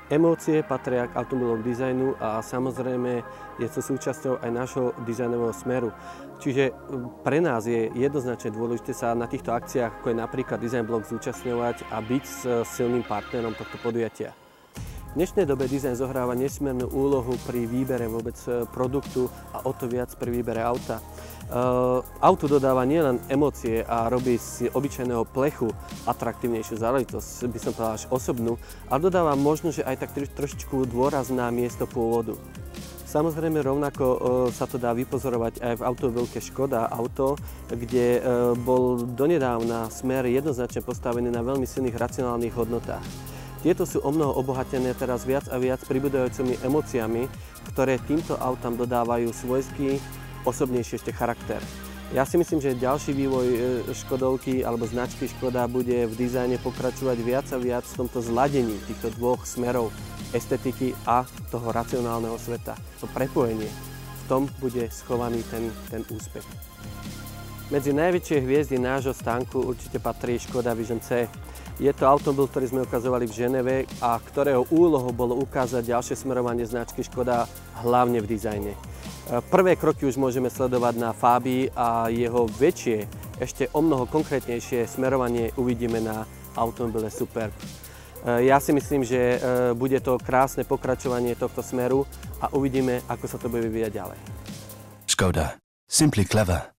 Emócie patria k automobilovom dizajnu a samozrejme je to súčasťou aj nášho dizajnového smeru. Čiže pre nás je jednoznačne dôležité sa na týchto akciách, ako je napríklad Design Block, zúčastňovať a byť s silným partnerom tohto podujatia. V dnešnej dobe dizajn zohráva nesmiernú úlohu pri výbere vôbec produktu a o to viac pri výbere auta. Auto dodáva nielen emócie a robí z obyčajného plechu atraktívnejšiu záležitosť, by som povedal až osobnú, ale dodáva možno, že aj tak trošičku dôraz na miesto pôvodu. Samozrejme rovnako sa to dá vypozorovať aj v automobilke Škoda Auto, kde bol donedávna smer jednoznačne postavený na veľmi silných racionálnych hodnotách. Tieto sú omnoho obohatené teraz viac a viac pribúdajúcimi emóciami, ktoré týmto autám dodávajú svojský, osobnejší ešte charakter. Ja si myslím, že ďalší vývoj Škodovky alebo značky Škoda bude v dizajne pokračovať viac a viac v tomto zladení týchto dvoch smerov estetiky a toho racionálneho sveta. To prepojenie, v tom bude schovaný ten úspech. Medzi najväčšie hviezdy nášho stánku určite patrí Škoda Vision C. Je to automobil, ktorý sme ukazovali v Ženeve a ktorého úlohou bolo ukázať ďalšie smerovanie značky Škoda hlavne v dizajne. Prvé kroky už môžeme sledovať na Fabii a jeho väčšie, ešte omnoho konkrétnejšie smerovanie uvidíme na automobile Superb. Ja si myslím, že bude to krásne pokračovanie tohto smeru a uvidíme, ako sa to bude vyvíjať ďalej. Škoda. Simply clever.